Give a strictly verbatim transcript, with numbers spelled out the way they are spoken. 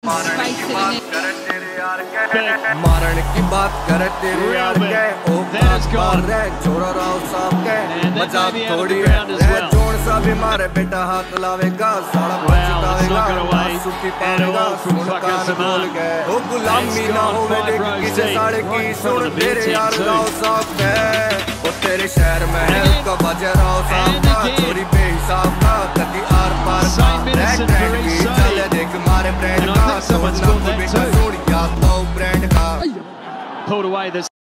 मारण की बात कर तेरे यार के मारण की बात कर तेरे यार के ओ बार रे छोरा राव साहब के मजाक थोड़ी है रे जोड़ सा भी मारे बेटा हाथ लावेगा साला पछतावेगा सुखी पावेगा सुन कान बोल के ओ गुलामी ना होवे देख किसे साड़े की सुन तेरे यार राव साहब के ओ तेरे शहर में है उसका बजे राव साहब का चोरी बेहिसाब का कभी आर पार का ब्रेक ब्रेक की चले देख मारे ब्रेड का pulled away this